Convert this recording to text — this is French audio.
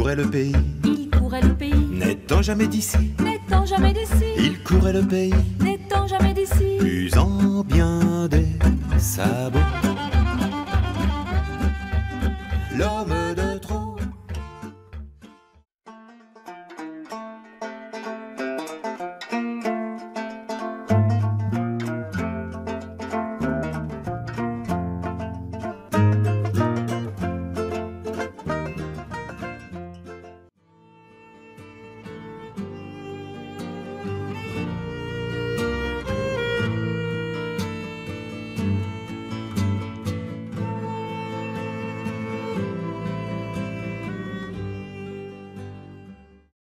courait le pays, il courait le pays, n'étant jamais d'ici. n'étant jamais d'ici, Il courait le pays, n'étant jamais d'ici, usant bien des sabots.